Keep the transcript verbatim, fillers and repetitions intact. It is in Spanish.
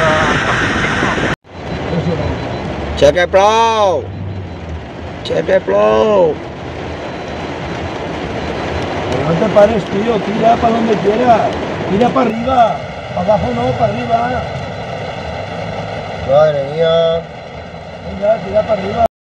Check it, bro. Check it, bro. No te pares, tío, tira para donde quieras. Tira para arriba. Para abajo no, para arriba. Madre mía. Venga, tira para arriba.